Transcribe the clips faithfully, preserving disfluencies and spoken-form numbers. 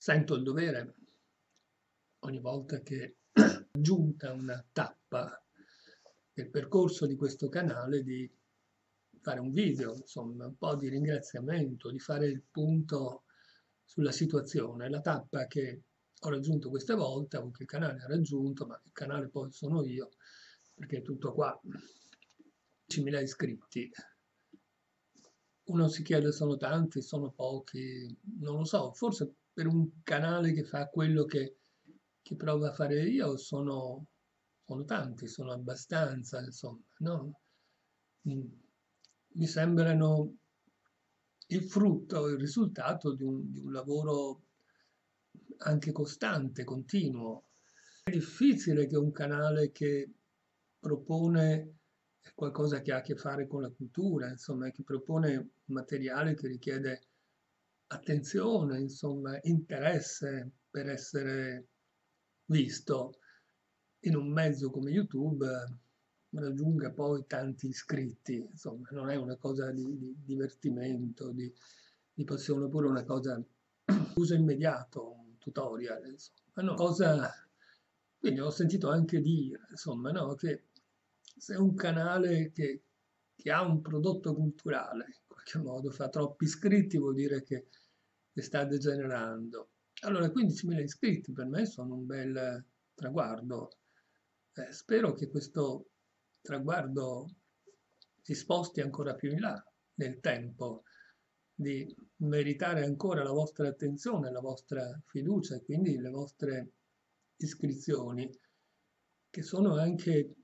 Sento il dovere, ogni volta che è giunta una tappa del percorso di questo canale, di fare un video, insomma, un po' di ringraziamento, di fare il punto sulla situazione. La tappa che ho raggiunto queste volte, o che il canale ha raggiunto, ma il canale poi sono io, perché è tutto qua, diecimila iscritti. Uno si chiede: sono tanti, sono pochi, non lo so, forse per un canale che fa quello che, che provo a fare io sono, sono tanti, sono abbastanza, insomma, no? Mm. Mi sembrano il frutto, il risultato di un, di un lavoro anche costante, continuo. È difficile che un canale che propone qualcosa che ha a che fare con la cultura, insomma, che propone un materiale che richiede attenzione, insomma, interesse per essere visto in un mezzo come YouTube, eh, raggiunga poi tanti iscritti, insomma, non è una cosa di, di divertimento, di, di passione, oppure una cosa uso immediato, un tutorial, insomma, no, cosa. Quindi ho sentito anche dire, insomma, no, che se un canale che, che ha un prodotto culturale, in qualche modo, fa troppi iscritti, vuol dire che, che sta degenerando. Allora, quindicimila iscritti per me sono un bel traguardo. Eh, spero che questo traguardo si sposti ancora più in là nel tempo, di meritare ancora la vostra attenzione, la vostra fiducia e quindi le vostre iscrizioni, che sono anche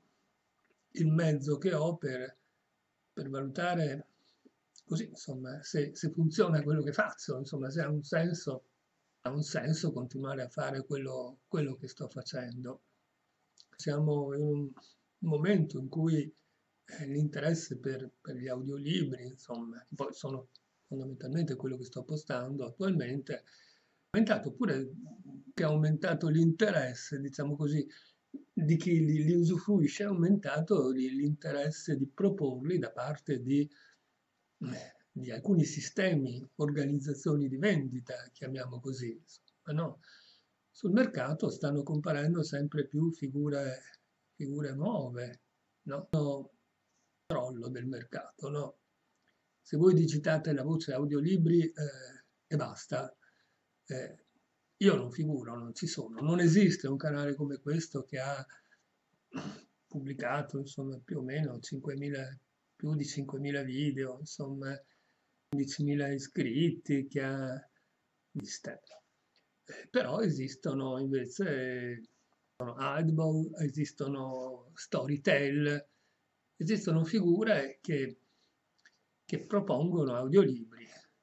il mezzo che ho per, per valutare così, insomma, se, se funziona quello che faccio, insomma, se ha un senso, ha un senso continuare a fare quello, quello che sto facendo. Siamo in un momento in cui eh, l'interesse per, per gli audiolibri, insomma, che poi sono fondamentalmente quello che sto postando attualmente, è aumentato pure che ha aumentato l'interesse, diciamo così, di chi li, li usufruisce, è aumentato li- l'interesse di proporli da parte di, eh, di alcuni sistemi, organizzazioni di vendita, chiamiamo così, insomma, no? Sul mercato stanno comparendo sempre più figure, figure nuove, no? Crollo del mercato, no? Se voi digitate la voce audiolibri eh, e basta, eh, io non figuro, non ci sono. Non esiste un canale come questo che ha pubblicato, insomma, più o meno cinquemila, più di cinquemila video, insomma, quindicimila iscritti, che ha viste. Eh, però esistono invece esistono Audible, esistono Storytel, esistono figure che, che propongono audiolibri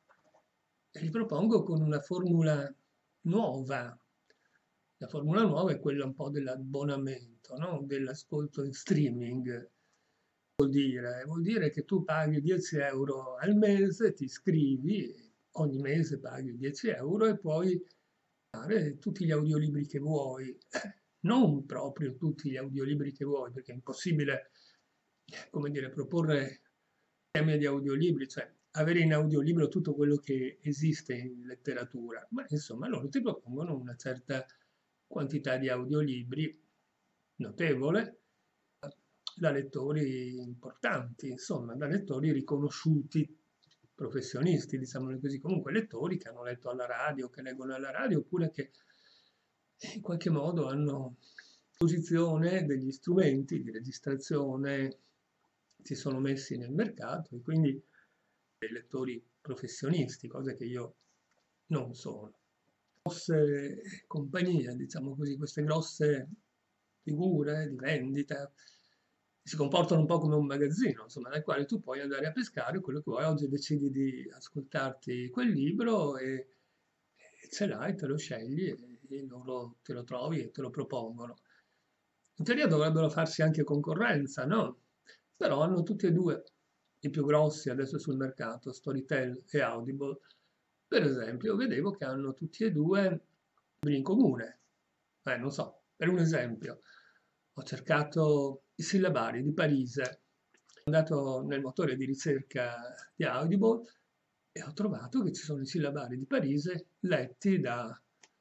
e li propongo con una formula nuova. La formula nuova è quella un po' dell'abbonamento, no? Dell'ascolto in streaming. Vuol dire? Vuol dire che tu paghi dieci euro al mese, ti iscrivi, ogni mese paghi dieci euro e puoi fare tutti gli audiolibri che vuoi. Non proprio tutti gli audiolibri che vuoi, perché è impossibile, come dire, proporre temi di audiolibri, cioè avere in audiolibro tutto quello che esiste in letteratura, ma insomma loro ti propongono una certa quantità di audiolibri notevole da lettori importanti, insomma, da lettori riconosciuti, professionisti, diciamolo così, comunque lettori che hanno letto alla radio, che leggono alla radio, oppure che in qualche modo hanno a disposizione degli strumenti di registrazione, si sono messi nel mercato e quindi dei lettori professionisti, cosa che io non sono. Grosse compagnie, diciamo così, queste grosse figure di vendita si comportano un po' come un magazzino, insomma, nel quale tu puoi andare a pescare quello che vuoi. Oggi decidi di ascoltarti quel libro e, e ce l'hai, te lo scegli e, e loro te lo trovi e te lo propongono. In teoria dovrebbero farsi anche concorrenza, no? Però hanno tutti e due i più grossi adesso sul mercato, Storytel e Audible, per esempio, vedevo che hanno tutti e due libri in comune. Eh, non so, per un esempio, ho cercato i sillabari di Parise, sono andato nel motore di ricerca di Audible e ho trovato che ci sono i sillabari di Parise letti da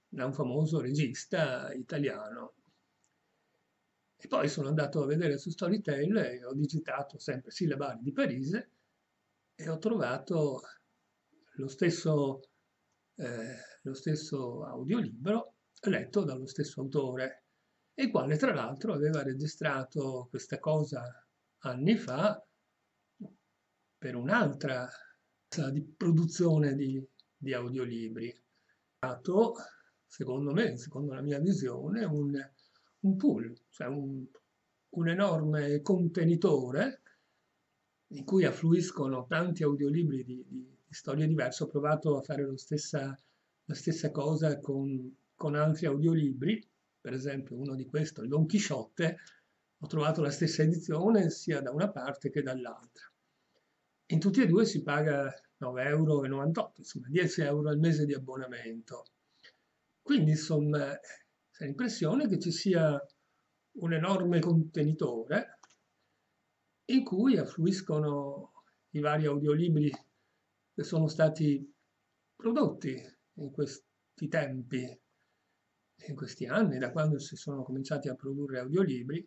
da un famoso regista italiano. E poi sono andato a vedere su Storytel e ho digitato sempre Sillabari di Parise e ho trovato lo stesso, eh, lo stesso audiolibro letto dallo stesso autore, il quale tra l'altro aveva registrato questa cosa anni fa per un'altra casa di produzione di, di audiolibri. Secondo me, secondo la mia visione, un, un pool, cioè un, un enorme contenitore in cui affluiscono tanti audiolibri di, di, di storie diverse. Ho provato a fare lo stessa, la stessa cosa con, con altri audiolibri, per esempio uno di questi, il Don Chisciotte, ho trovato la stessa edizione sia da una parte che dall'altra. In tutti e due si paga nove virgola novantotto euro, insomma dieci euro al mese di abbonamento. Quindi insomma c'è l'impressione che ci sia un enorme contenitore in cui affluiscono i vari audiolibri che sono stati prodotti in questi tempi, in questi anni, da quando si sono cominciati a produrre audiolibri,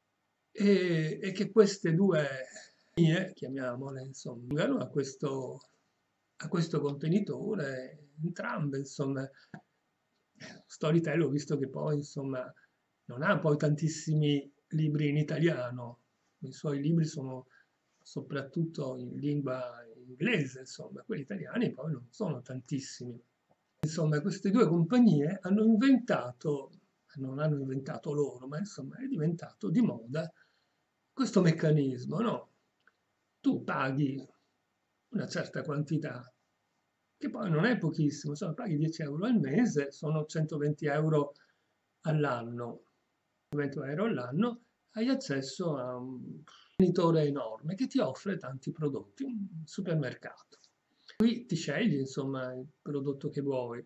e, e che queste due linee, chiamiamole, insomma, vengono a questo, a questo contenitore, entrambe, insomma. Storytel ho visto che poi, insomma, non ha poi tantissimi libri in italiano, i suoi libri sono soprattutto in lingua inglese, insomma, quelli italiani poi non sono tantissimi. Insomma, queste due compagnie hanno inventato, non hanno inventato loro, ma insomma è diventato di moda questo meccanismo, no? Tu paghi una certa quantità, che poi non è pochissimo, insomma, paghi dieci euro al mese, sono centoventi euro all'anno, centoventi euro all'anno, hai accesso a un fornitore enorme che ti offre tanti prodotti, un supermercato. Qui ti scegli, insomma, il prodotto che vuoi.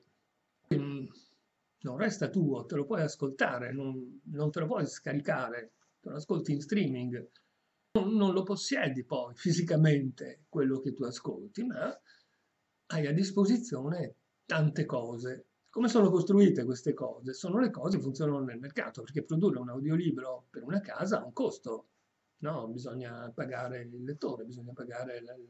Non resta tuo, te lo puoi ascoltare, non, non te lo puoi scaricare, te lo ascolti in streaming. Non, non lo possiedi poi fisicamente quello che tu ascolti, ma hai a disposizione tante cose. Come sono costruite queste cose? Sono le cose che funzionano nel mercato, perché produrre un audiolibro per una casa ha un costo, no? Bisogna pagare il lettore, bisogna pagare la-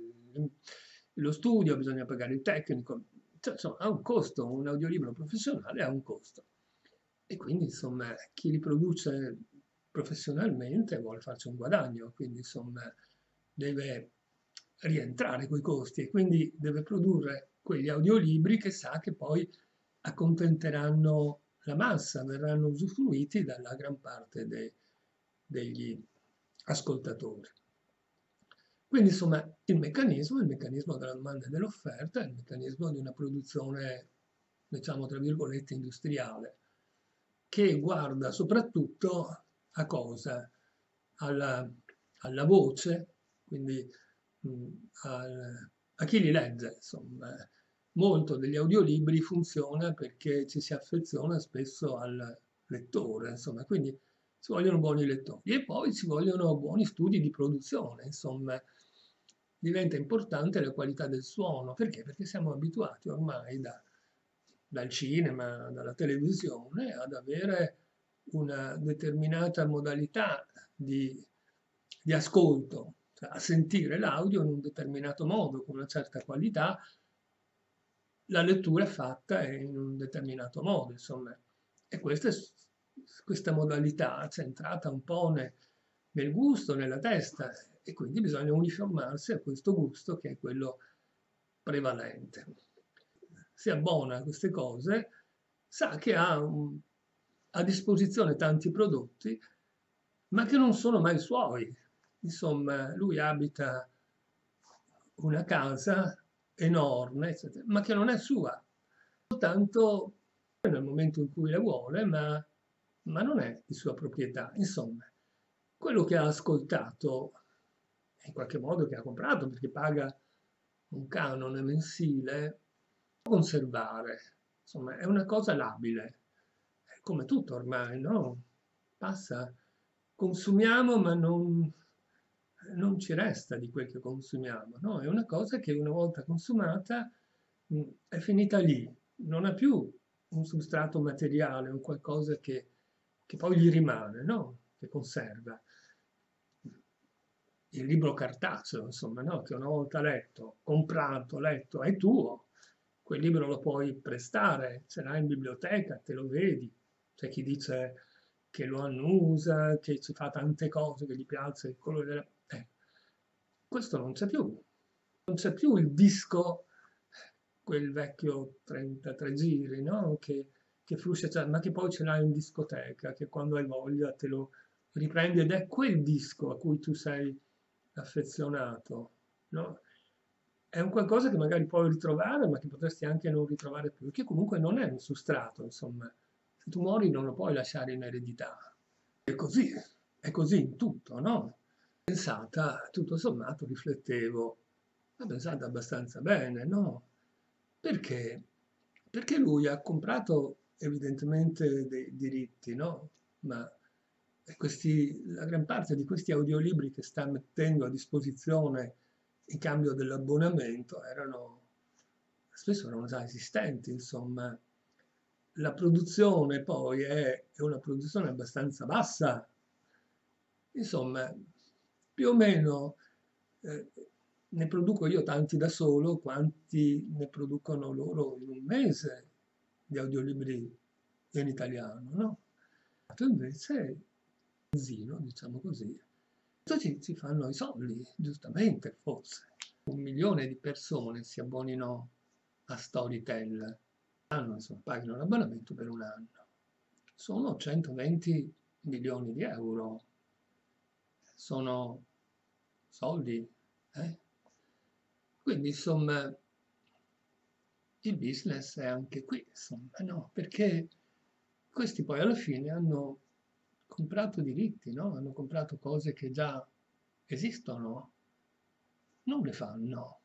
lo studio, bisogna pagare il tecnico, cioè, insomma, ha un costo, un audiolibro professionale ha un costo. E quindi, insomma, chi li produce professionalmente vuole farci un guadagno, quindi, insomma, deve rientrare quei costi e quindi deve produrre quegli audiolibri che sa che poi accontenteranno la massa, verranno usufruiti dalla gran parte de- degli ascoltatori. Quindi insomma il meccanismo, il meccanismo della domanda e dell'offerta, è il meccanismo di una produzione, diciamo tra virgolette, industriale, che guarda soprattutto a cosa? Alla, alla voce, quindi mh, al, a chi li legge, insomma. Molto degli audiolibri funziona perché ci si affeziona spesso al lettore, insomma, quindi ci vogliono buoni lettori e poi ci vogliono buoni studi di produzione, insomma, diventa importante la qualità del suono, perché? Perché siamo abituati ormai da, dal cinema, dalla televisione ad avere una determinata modalità di, di ascolto, cioè a sentire l'audio in un determinato modo, con una certa qualità, la lettura è fatta in un determinato modo, insomma. E questa, questa modalità è centrata un po' nel, nel gusto, nella testa, e quindi bisogna uniformarsi a questo gusto che è quello prevalente. Si abbona a queste cose, sa che ha un, a disposizione tanti prodotti, ma che non sono mai suoi. Insomma, lui abita una casa enorme, eccetera, ma che non è sua, soltanto nel momento in cui la vuole, ma, ma non è di sua proprietà. Insomma, quello che ha ascoltato, in qualche modo che ha comprato, perché paga un canone mensile, può conservare. Insomma, è una cosa labile, è come tutto ormai, no? Passa, consumiamo, ma non, non ci resta di quel che consumiamo, no? È una cosa che una volta consumata mh, è finita lì, non ha più un substrato materiale, un qualcosa che, che poi gli rimane, no? Che conserva. Il libro cartaceo, insomma, no? Che una volta letto, comprato, letto, è tuo, quel libro lo puoi prestare, ce l'hai in biblioteca, te lo vedi. C'è chi dice che lo annusa, che ci fa tante cose, che gli piace il colore della... Eh, questo non c'è più. Non c'è più il disco, quel vecchio trentatré giri, no? Che, che fruscia, cioè, ma che poi ce l'hai in discoteca, che quando hai voglia te lo riprendi ed è quel disco a cui tu sei affezionato, no? È un qualcosa che magari puoi ritrovare, ma che potresti anche non ritrovare più, che comunque non è un sustrato, insomma. Se tu muori non lo puoi lasciare in eredità. È così, è così in tutto, no? Pensata, tutto sommato, riflettevo, l'ho pensata abbastanza bene, no? Perché? Perché lui ha comprato evidentemente dei diritti, no? Ma questi, la gran parte di questi audiolibri che sta mettendo a disposizione in cambio dell'abbonamento erano, spesso erano già esistenti, insomma. La produzione poi è, è una produzione abbastanza bassa, insomma, più o meno eh, ne produco io tanti da solo, quanti ne producono loro in un mese di audiolibri in italiano, no? Invece, zino, diciamo così, ci, ci fanno i soldi, giustamente, forse. Un milione di persone si abbonino a Storytel, hanno, insomma, pagano l'abbonamento per un anno. Sono centoventi milioni di euro. Sono soldi, eh? Quindi, insomma, il business è anche qui, insomma, no? Perché questi poi alla fine hanno comprato diritti, no? Hanno comprato cose che già esistono, non le fanno,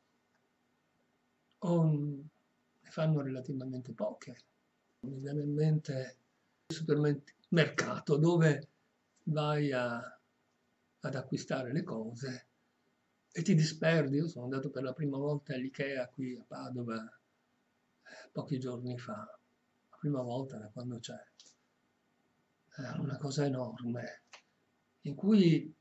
o ne fanno relativamente poche. Mi viene in mente il supermercato dove vai a, ad acquistare le cose e ti disperdi. Io sono andato per la prima volta all'Ikea qui a Padova eh, pochi giorni fa, la prima volta da quando c'è. È una cosa enorme, in cui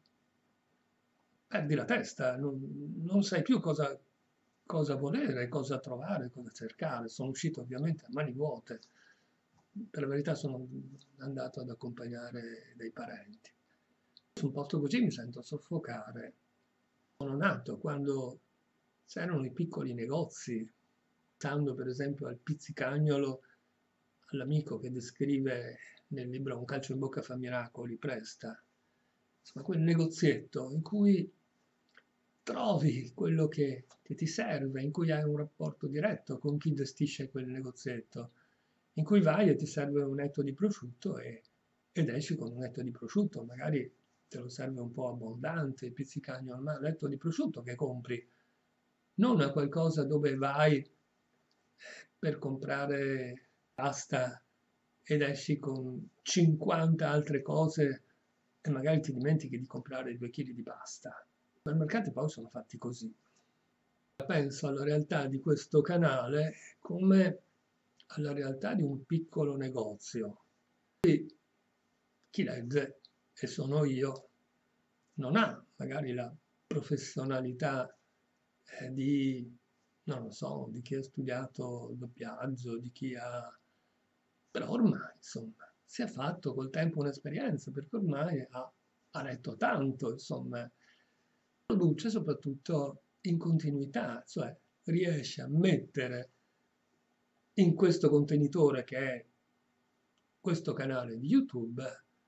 perdi la testa, non, non sai più cosa, cosa volere, cosa trovare, cosa cercare. Sono uscito ovviamente a mani vuote. Per la verità sono andato ad accompagnare dei parenti. Su un posto così mi sento soffocare. Sono nato quando c'erano i piccoli negozi, stando per esempio al pizzicagnolo, all'amico che descrive nel libro Un calcio in bocca fa miracoli, presta. Insomma, quel negozietto in cui trovi quello che, che ti serve, in cui hai un rapporto diretto con chi gestisce quel negozietto, in cui vai e ti serve un etto di prosciutto e, ed esci con un etto di prosciutto, magari te lo serve un po' abbondante, il pizzicagnolo, ma l'etto di prosciutto che compri, non a qualcosa dove vai per comprare pasta ed esci con cinquanta altre cose e magari ti dimentichi di comprare due chili di pasta. I supermercati poi sono fatti così. Penso alla realtà di questo canale come alla realtà di un piccolo negozio. E chi legge, e sono io, non ha magari la professionalità eh, di, non lo so, di chi ha studiato doppiaggio, di chi ha... Però ormai, insomma, si è fatto col tempo un'esperienza, perché ormai ha, ha letto tanto, insomma, produce soprattutto in continuità, cioè riesce a mettere in questo contenitore che è questo canale di YouTube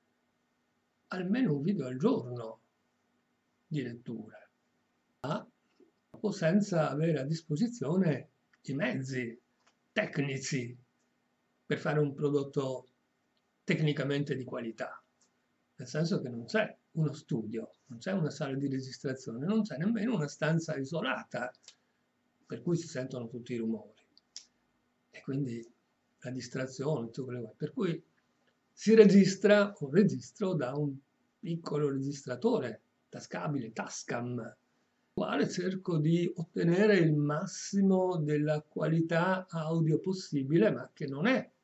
almeno un video al giorno di lettura, ma senza avere a disposizione i mezzi tecnici per fare un prodotto tecnicamente di qualità, nel senso che non c'è uno studio, non c'è una sala di registrazione, non c'è nemmeno una stanza isolata per cui si sentono tutti i rumori e quindi la distrazione, tutto quello che vuoi. Per cui si registra un registro da un piccolo registratore tascabile, Tascam, quale cerco di ottenere il massimo della qualità audio possibile, ma che non è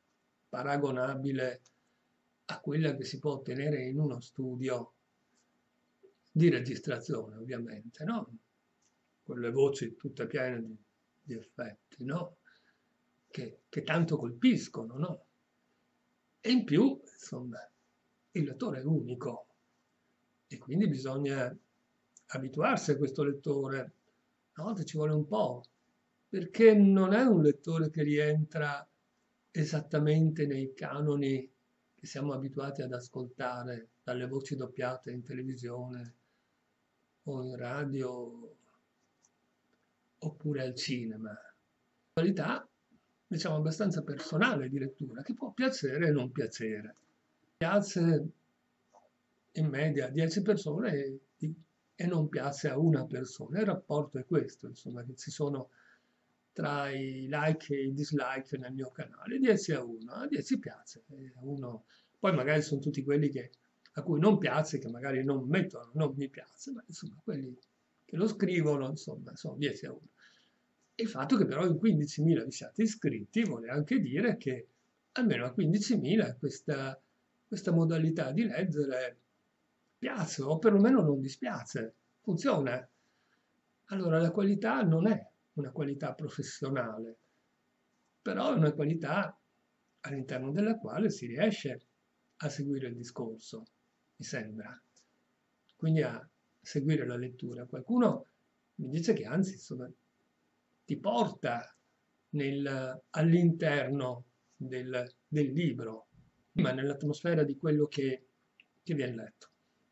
paragonabile a quella che si può ottenere in uno studio di registrazione, ovviamente, no? Quelle voci tutte piene di, di effetti, no? Che, che tanto colpiscono, no? E in più, insomma, il lettore è unico e quindi bisogna abituarsi a questo lettore. A volte ci vuole un po', perché non è un lettore che rientra esattamente nei canoni che siamo abituati ad ascoltare dalle voci doppiate in televisione o in radio oppure al cinema. Qualità, diciamo, abbastanza personale di lettura, che può piacere e non piacere. Piace in media a dieci persone e, e non piace a una persona. Il rapporto è questo, insomma, che ci sono tra i like e i dislike nel mio canale, dieci a uno, a dieci piace, a uno, poi magari sono tutti quelli che, a cui non piace, che magari non mettono, non mi piace, ma insomma quelli che lo scrivono, insomma, sono dieci a uno. Il fatto che però in quindicimila vi siate iscritti vuole anche dire che almeno a quindicimila questa, questa modalità di leggere piace, o perlomeno non dispiace, funziona. Allora la qualità non è una qualità professionale, però è una qualità all'interno della quale si riesce a seguire il discorso, mi sembra. Quindi a seguire la lettura. Qualcuno mi dice che anzi, insomma, ti porta nel, all'interno del, del libro, ma nell'atmosfera di quello che, che viene letto.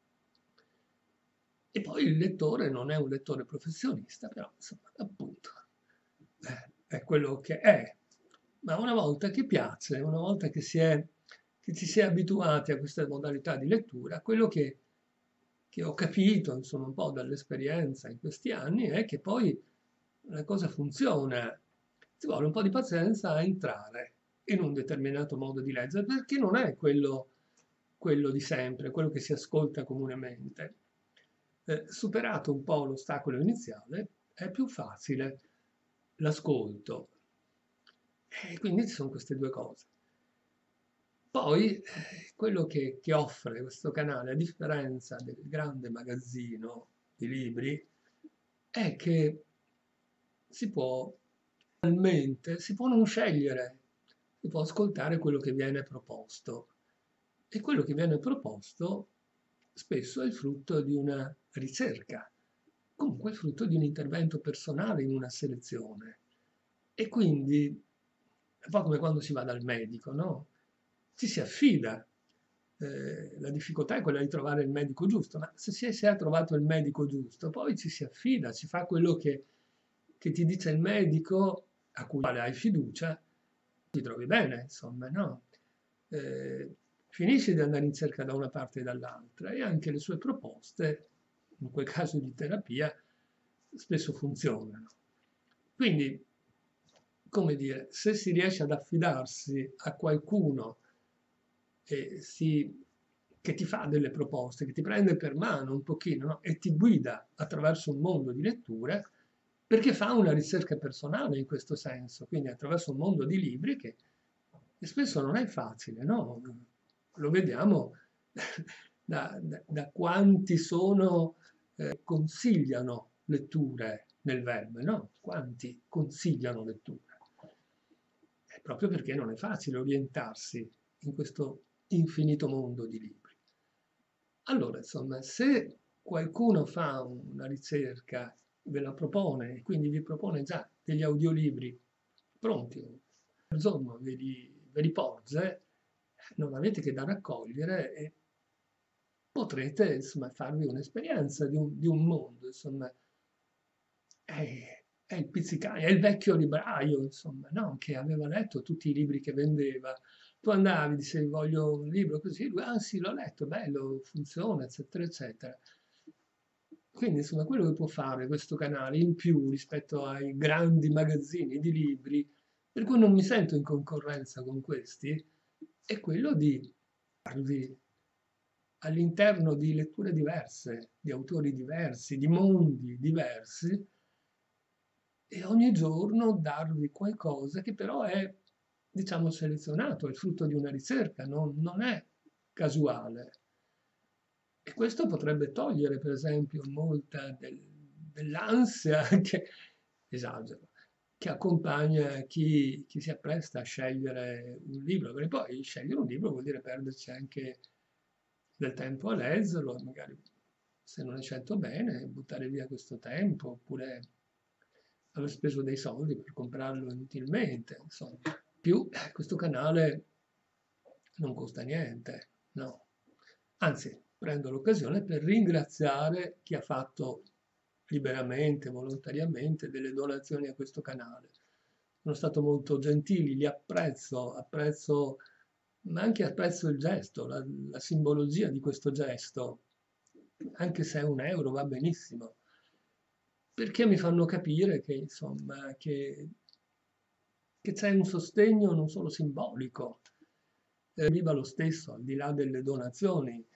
E poi il lettore non è un lettore professionista, però insomma, appunto, eh, è quello che è. Ma una volta che piace, una volta che, si è, che ci si è abituati a questa modalità di lettura, quello che, che ho capito, insomma, un po' dall'esperienza in questi anni è che poi la cosa funziona. Ci vuole un po' di pazienza a entrare in un determinato modo di leggere, perché non è quello, quello di sempre, quello che si ascolta comunemente. Eh, superato un po' l'ostacolo iniziale, è più facile l'ascolto. E quindi ci sono queste due cose. Poi, eh, quello che, che offre questo canale, a differenza del grande magazzino di libri, è che si può, realmente, si può non scegliere, si può ascoltare quello che viene proposto. E quello che viene proposto spesso è il frutto di una ricerca, comunque è il frutto di un intervento personale in una selezione. E quindi è un po' come quando si va dal medico, no? Ci si affida. Eh, la difficoltà è quella di trovare il medico giusto, ma se si è trovato il medico giusto, poi ci si affida, si fa quello che, che ti dice il medico, a cui hai fiducia, ti trovi bene, insomma, no? Eh, finisci di andare in cerca da una parte e dall'altra e anche le sue proposte, in quel caso di terapia, spesso funzionano. Quindi, come dire, se si riesce ad affidarsi a qualcuno e si, che ti fa delle proposte, che ti prende per mano un pochino, no? E ti guida attraverso un mondo di letture, perché fa una ricerca personale in questo senso, quindi attraverso un mondo di libri che, che spesso non è facile, no? Lo vediamo da, da, da quanti sono, eh, consigliano letture nel web, no? Quanti consigliano letture. È proprio perché non è facile orientarsi in questo infinito mondo di libri. Allora, insomma, se qualcuno fa una ricerca, ve la propone e quindi vi propone già degli audiolibri pronti, insomma, ve li, ve li porge, non avete che da raccogliere e potrete, insomma, farvi un'esperienza di un, di un mondo, insomma, è, è il pizzicani, è il vecchio libraio, insomma, no? Che aveva letto tutti i libri che vendeva. Tu andavi, dicevi voglio un libro così, lui, ah sì, l'ho letto, bello, funziona, eccetera, eccetera. Quindi, insomma, quello che può fare questo canale in più rispetto ai grandi magazzini di libri, per cui non mi sento in concorrenza con questi, è quello di darvi all'interno di letture diverse, di autori diversi, di mondi diversi, e ogni giorno darvi qualcosa che però è diciamo, selezionato, è il frutto di una ricerca, non, non è casuale. E questo potrebbe togliere, per esempio, molta del- dell'ansia, che, esagero, che accompagna chi, chi si appresta a scegliere un libro, perché poi scegliere un libro vuol dire perderci anche del tempo a leggerlo, magari se non è scelto bene, buttare via questo tempo, oppure aver speso dei soldi per comprarlo inutilmente, insomma. Più eh, questo canale non costa niente, no. Anzi, prendo l'occasione per ringraziare chi ha fatto liberamente, volontariamente, delle donazioni a questo canale. Sono stato molto gentili, li apprezzo, apprezzo, ma anche apprezzo il gesto, la, la simbologia di questo gesto, anche se è un euro va benissimo, perché mi fanno capire che, insomma, che, che c'è un sostegno non solo simbolico, eh, viva lo stesso, al di là delle donazioni,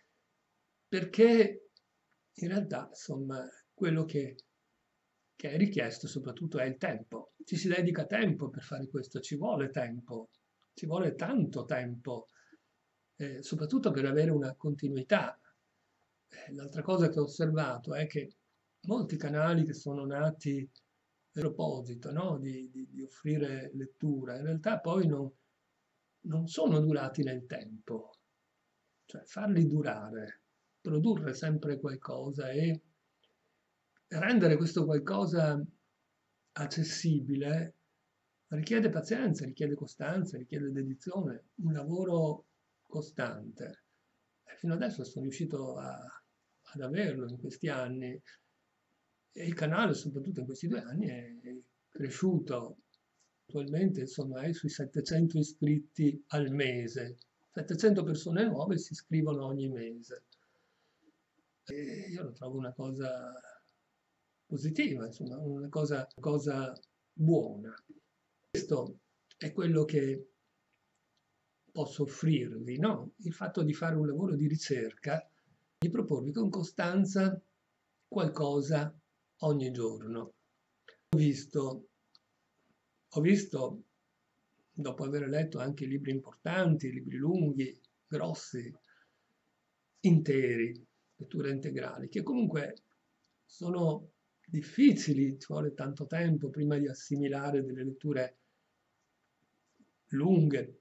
perché in realtà, insomma, quello che, che è richiesto soprattutto è il tempo. Ci si dedica tempo per fare questo, ci vuole tempo, ci vuole tanto tempo, eh, soprattutto per avere una continuità. Eh, L'altra cosa che ho osservato è che molti canali che sono nati a proposito, no, di, di- di offrire lettura, in realtà poi non, non sono durati nel tempo. Cioè farli durare, produrre sempre qualcosa e rendere questo qualcosa accessibile richiede pazienza, richiede costanza, richiede dedizione, un lavoro costante. E fino adesso sono riuscito a- ad averlo in questi anni e il canale, soprattutto in questi due anni, è cresciuto. Attualmente, insomma, è sui settecento iscritti al mese. settecento persone nuove si iscrivono ogni mese. E io lo trovo una cosa positiva, insomma, una cosa, cosa buona. Questo è quello che posso offrirvi, no? Il fatto di fare un lavoro di ricerca, di proporvi con costanza qualcosa ogni giorno. Ho visto, ho visto, dopo aver letto anche libri importanti, libri lunghi, grossi, interi, letture integrali, che comunque sono difficili, ci vuole tanto tempo prima di assimilare delle letture lunghe,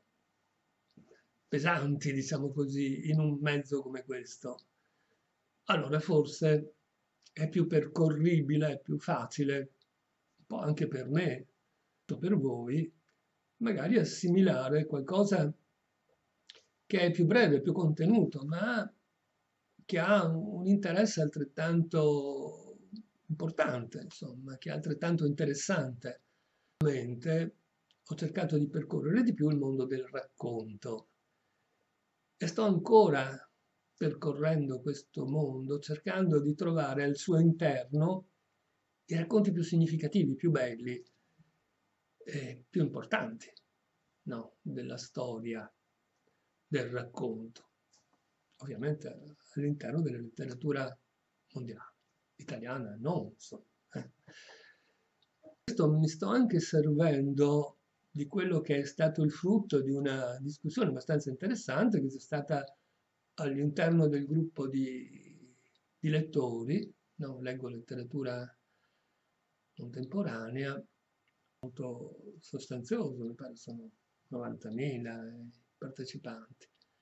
pesanti, diciamo così, in un mezzo come questo. Allora forse è più percorribile, è più facile, un po' anche per me, per voi, magari assimilare qualcosa che è più breve, più contenuto, ma che ha un interesse altrettanto importante, insomma, che è altrettanto interessante. Ovviamente ho cercato di percorrere di più il mondo del racconto e sto ancora percorrendo questo mondo, cercando di trovare al suo interno i racconti più significativi, più belli e più importanti, no, della storia del racconto, ovviamente all'interno della letteratura mondiale, italiana non, insomma. eh. Questo mi sto anche servendo di quello che è stato il frutto di una discussione abbastanza interessante che c'è stata all'interno del gruppo di, di lettori, no? Leggo letteratura contemporanea, molto sostanzioso, mi pare sono novantamila partecipanti.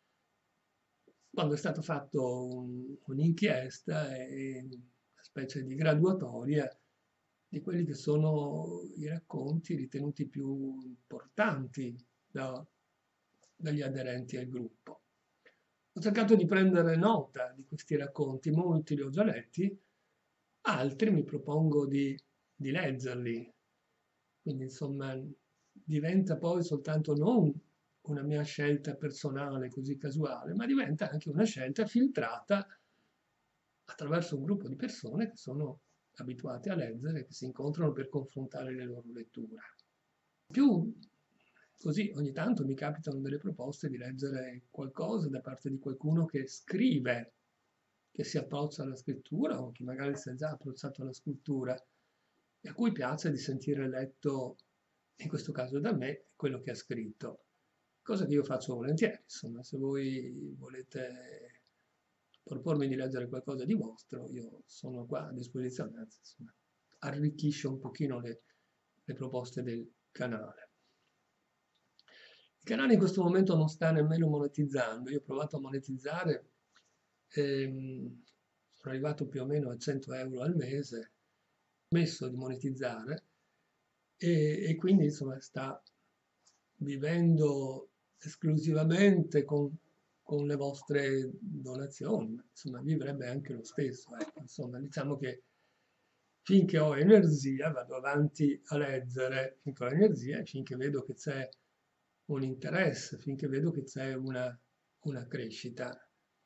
Quando è stato fatto un- un'inchiesta e una specie di graduatoria di quelli che sono i racconti ritenuti più importanti da- dagli aderenti al gruppo. Ho cercato di prendere nota di questi racconti, molti li ho già letti, altri mi propongo di, di leggerli. Quindi insomma diventa poi soltanto non una mia scelta personale così casuale, ma diventa anche una scelta filtrata attraverso un gruppo di persone che sono abituate a leggere, che si incontrano per confrontare le loro letture. In più, così ogni tanto mi capitano delle proposte di leggere qualcosa da parte di qualcuno che scrive, che si approccia alla scrittura o che magari si è già approcciato alla scrittura e a cui piace di sentire letto, in questo caso da me, quello che ha scritto. cosa che io faccio volentieri. Insomma, se voi volete propormi di leggere qualcosa di vostro, io sono qua a disposizione, anzi, insomma, arricchisce un pochino le, le proposte del canale. Il canale in questo momento non sta nemmeno monetizzando. Io ho provato a monetizzare, ehm, sono arrivato più o meno a cento euro al mese, ho smesso di monetizzare e, e quindi insomma sta vivendo esclusivamente con, con le vostre donazioni, insomma vivrebbe anche lo stesso, ecco. Insomma diciamo che finché ho energia vado avanti a leggere, finché ho energia e finché vedo che c'è un interesse, finché vedo che c'è una, una crescita.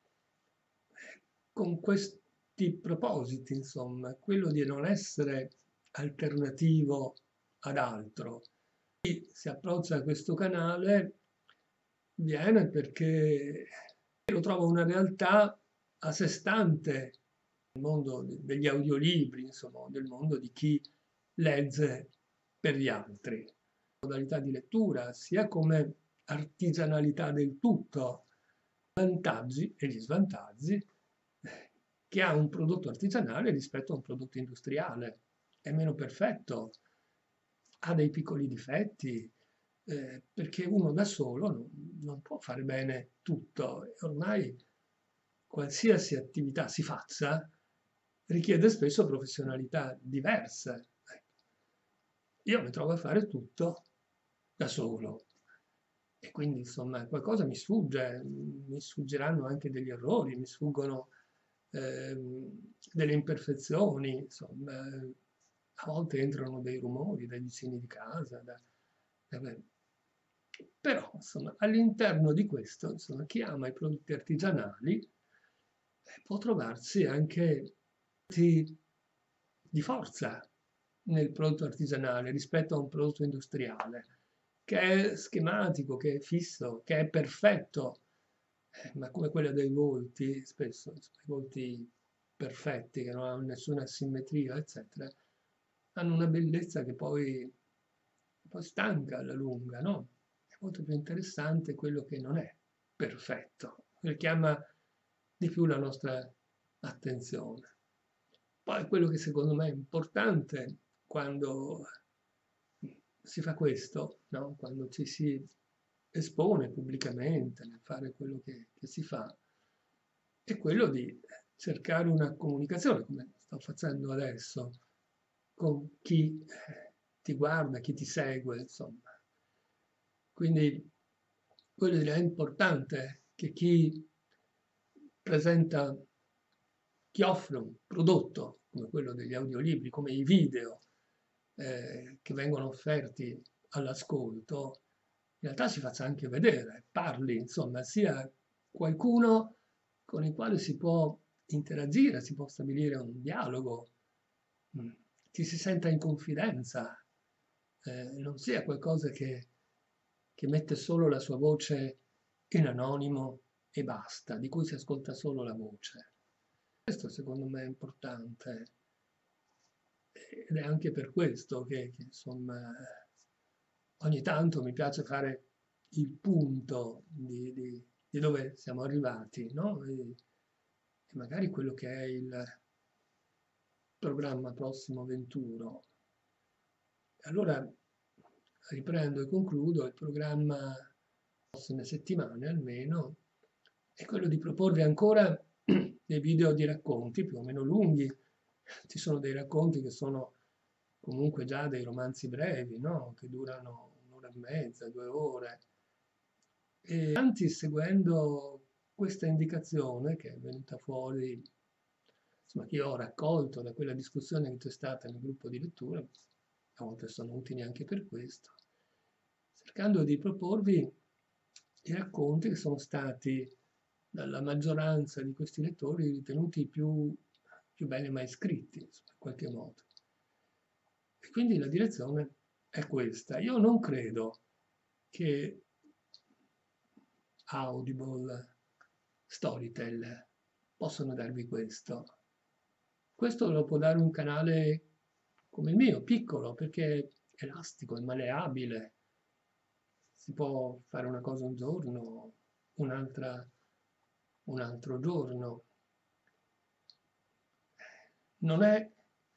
Con questi propositi, insomma, quello di non essere alternativo ad altro. Chi si approccia a questo canale viene perché lo trova una realtà a sé stante nel mondo degli audiolibri, insomma, del mondo di chi legge per gli altri. Modalità di lettura, sia come artigianalità del tutto, vantaggi e gli svantaggi che ha un prodotto artigianale rispetto a un prodotto industriale. È meno perfetto, ha dei piccoli difetti, eh, perché uno da solo non, non può fare bene tutto. E ormai qualsiasi attività si faccia richiede spesso professionalità diverse. Io mi trovo a fare tutto da solo e quindi insomma qualcosa mi sfugge, mi sfuggeranno anche degli errori, mi sfuggono ehm, delle imperfezioni, insomma a volte entrano dei rumori dai vicini di casa, da, da, però insomma all'interno di questo, insomma, chi ama i prodotti artigianali eh, può trovarsi anche di, di forza nel prodotto artigianale rispetto a un prodotto industriale, che è schematico, che è fisso, che è perfetto, eh, ma come quella dei volti, spesso i volti perfetti, che non hanno nessuna simmetria, eccetera, hanno una bellezza che poi, poi stanca alla lunga, no? È molto più interessante quello che non è perfetto, che chiama di più la nostra attenzione. Poi quello che secondo me è importante quando si fa questo, no? Quando ci si espone pubblicamente nel fare quello che, che si fa, è quello di cercare una comunicazione, come sto facendo adesso, con chi ti guarda, chi ti segue, insomma. Quindi voglio dire, è importante che chi presenta, chi offre un prodotto come quello degli audiolibri, come i video eh, che vengono offerti all'ascolto, in realtà si faccia anche vedere, parli, insomma, sia qualcuno con il quale si può interagire, si può stabilire un dialogo, ci si senta in confidenza, eh, non sia qualcosa che, che mette solo la sua voce in anonimo e basta, di cui si ascolta solo la voce. Questo secondo me è importante ed è anche per questo che, che insomma ogni tanto mi piace fare il punto di, di, di dove siamo arrivati, no? E, e magari quello che è il programma prossimo venturo. Allora riprendo e concludo, il programma prossime settimane almeno è quello di proporvi ancora dei video di racconti più o meno lunghi. Ci sono dei racconti che sono comunque già dei romanzi brevi, no? Che durano un'ora e mezza, due ore. E avanti seguendo questa indicazione che è venuta fuori, insomma, che io ho raccolto da quella discussione che c'è stata nel gruppo di lettura, a volte sono utili anche per questo, cercando di proporvi i racconti che sono stati dalla maggioranza di questi lettori ritenuti più, più belli mai scritti, insomma, in qualche modo. E quindi la direzione è questa. Io non credo che Audible, Storytel possano darvi questo. Questo lo può dare un canale come il mio, piccolo, perché è elastico, è malleabile, si può fare una cosa un giorno, un'altra un altro giorno. Non è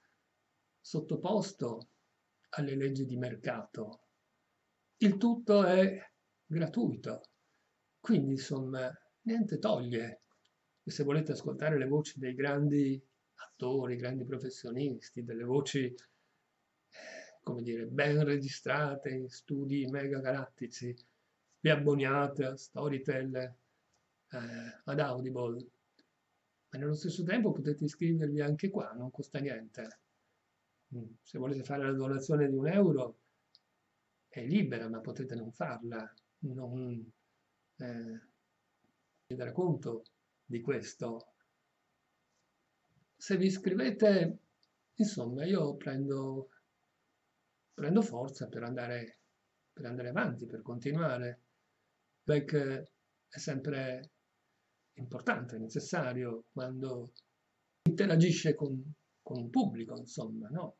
sottoposto alle leggi di mercato. Il tutto è gratuito. Quindi, insomma, niente toglie. E se volete ascoltare le voci dei grandi attori, grandi professionisti, delle voci, come dire, ben registrate in studi mega galattici, vi abboniate a Storytel, eh, ad Audible, ma nello stesso tempo potete iscrivervi anche qua, non costa niente. Se volete fare la donazione di un euro è libera, ma potete non farla, non eh, rendere conto di questo. Se vi iscrivete, insomma, io prendo, prendo forza per andare, per andare avanti, per continuare. Perché è sempre importante, necessario, quando interagisce con, con un pubblico, insomma, no?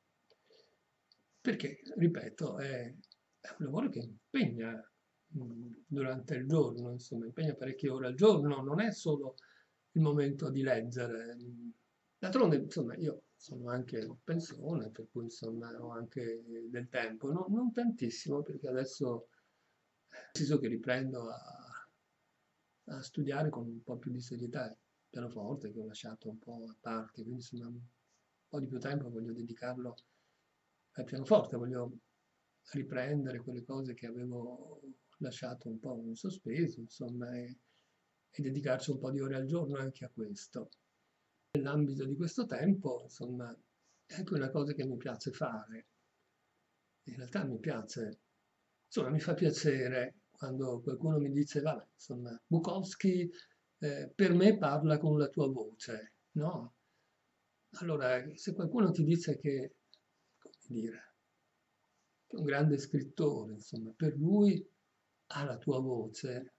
Perché, ripeto, è, è un lavoro che impegna mh, durante il giorno, insomma, impegna parecchie ore al giorno, non è solo il momento di leggere. D'altronde, insomma, io sono anche in pensione, per cui, insomma, ho anche del tempo, no? Non tantissimo, perché adesso è preciso che riprendo a, a studiare con un po' più di serietà il pianoforte, che ho lasciato un po' a parte, quindi, insomma, un po' di più tempo voglio dedicarlo al pianoforte, voglio riprendere quelle cose che avevo lasciato un po' in sospeso, insomma, e, e dedicarci un po' di ore al giorno anche a questo. Nell'ambito di questo tempo, insomma, è anche una cosa che mi piace fare. In realtà mi piace, insomma, mi fa piacere quando qualcuno mi dice, vabbè, insomma, Bukowski eh, per me parla con la tua voce, no? Allora, se qualcuno ti dice che, come dire, che è un grande scrittore, insomma, per lui ha la tua voce,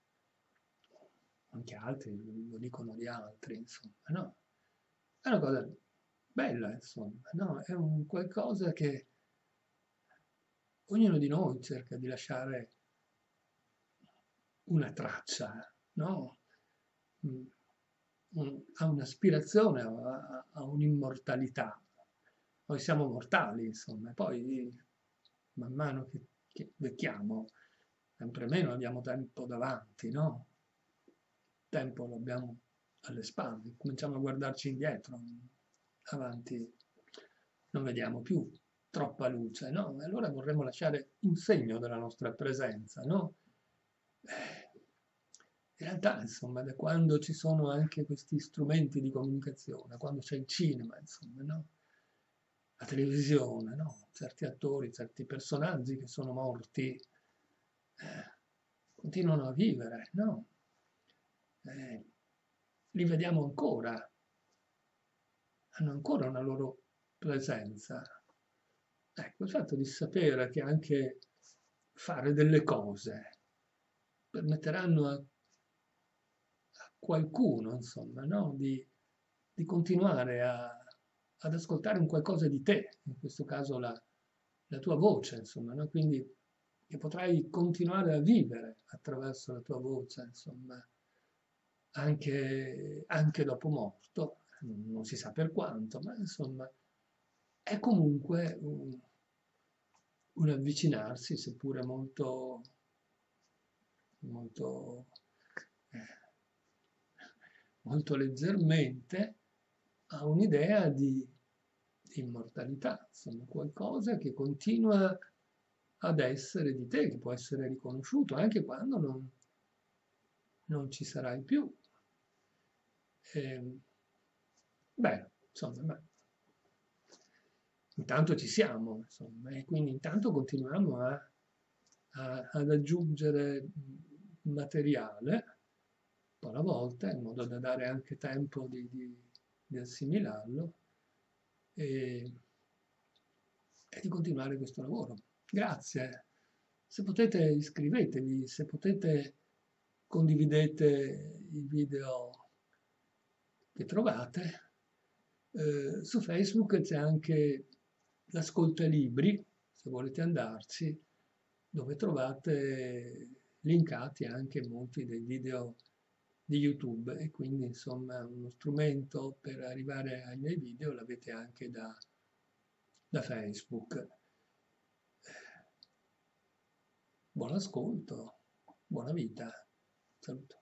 anche altri lo dicono di altri, insomma, no? È una cosa bella, insomma, no? È un qualcosa che ognuno di noi cerca di lasciare una traccia, no? Mm, un- Ha un'aspirazione a, a- a un'immortalità. Noi siamo mortali, insomma, e poi man mano che, che vecchiamo, sempre meno abbiamo tempo davanti, no? Il tempo lo abbiamo alle spalle, cominciamo a guardarci indietro, avanti non vediamo più troppa luce, no? E allora vorremmo lasciare un segno della nostra presenza, no? Eh, In realtà, insomma, da quando ci sono anche questi strumenti di comunicazione, quando c'è il cinema, insomma, no? La televisione, no? Certi attori, certi personaggi che sono morti eh, continuano a vivere, no? Eh, Li vediamo ancora, hanno ancora una loro presenza. Ecco, il fatto di sapere che anche fare delle cose permetteranno a, a qualcuno, insomma, no? di, di continuare a, ad ascoltare un qualcosa di te, in questo caso la, la tua voce, insomma, no? Quindi che potrai continuare a vivere attraverso la tua voce, insomma, anche, anche dopo morto, non si sa per quanto, ma insomma è comunque un, un avvicinarsi, seppure molto, molto, eh, molto leggermente, a un'idea di, di immortalità, insomma qualcosa che continua ad essere di te, che può essere riconosciuto anche quando non, non ci sarai più. E, beh, insomma, beh, intanto ci siamo, insomma, e quindi intanto continuiamo a, a- ad aggiungere materiale, un po' alla volta, in modo da dare anche tempo di, di- di assimilarlo e, e di continuare questo lavoro. Grazie. Se potete iscrivetevi, se potete condividete i video che trovate. Eh, su Facebook c'è anche l'ascolta libri, se volete andarci, dove trovate linkati anche molti dei video di YouTube e quindi insomma uno strumento per arrivare ai miei video l'avete anche da, da Facebook. Buon ascolto, buona vita, saluto.